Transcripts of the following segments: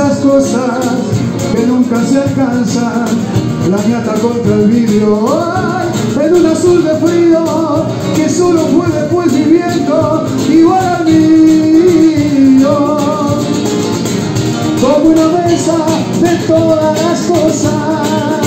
esas cosas que nunca se alcanzan, la ñata contra el vidrio, ay, en un azul de frío que solo fue después viviendo igual al mío, como una mesa de todas las cosas.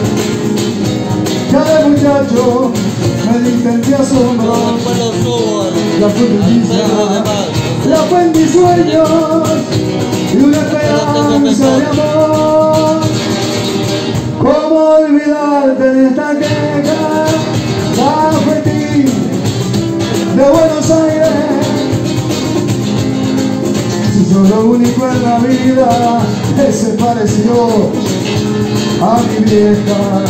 Cada muchacho medita en ti asombro, la fue mi vida, la fue en mis sueños y una esperanza de amor. ¿Cómo olvidarte de esta queja bajo el ti de Buenos Aires? Si yo lo único en la vida que se pareció a mi vieja.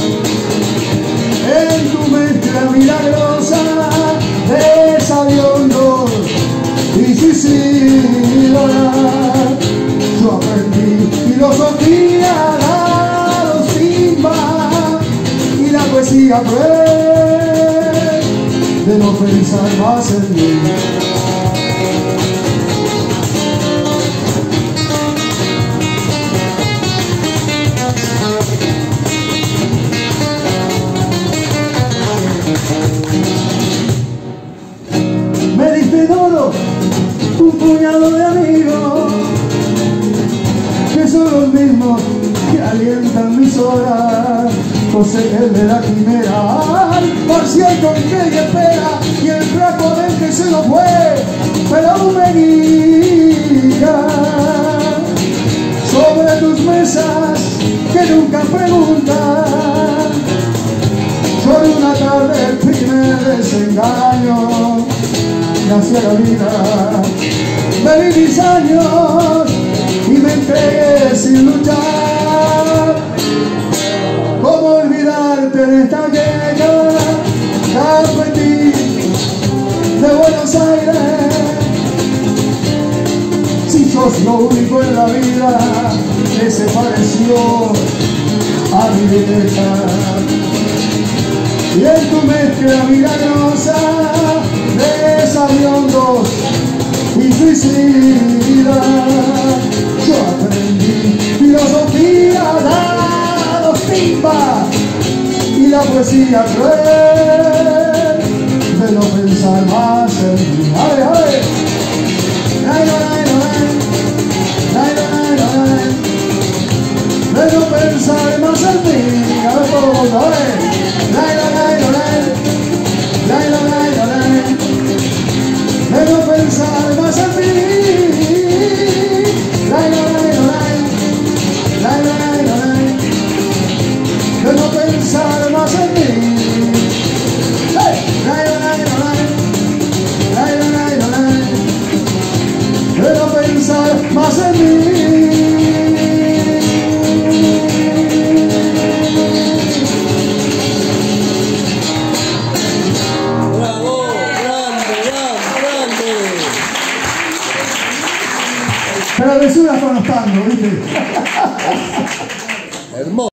En tu mezcla milagrosa de sabiondos y suicida, yo aprendí filosofía, la timba y la poesía cruel de no pensar más en mí. Me diste todo un puñado de amigos que son los mismos que alientan mis horas. José el de la quimera, Marcial con que y espera, y el flaco del que se lo fue, pero aún me guía sobre tus mesas que nunca preguntan. Sobre una tarde el primer desengaño hacia la vida, me vi mis años y me entregué sin luchar. ¿Cómo olvidarte de esta queja campo en ti de Buenos Aires? Si sos lo único en la vida que se pareció a mi vieja. Y en tu mezcla milagrosa de sabiondos y suicida, yo aprendí filosofía, la timba y la poesía cruel de no pensar más en mí. A ver, de no pensar más en mí. A ver, todo el mundo, a ver. De no pensar más en mí, de no pensar más en mí, de no pensar más en mí. Travesuras con los tangos, ¿viste? Hermoso.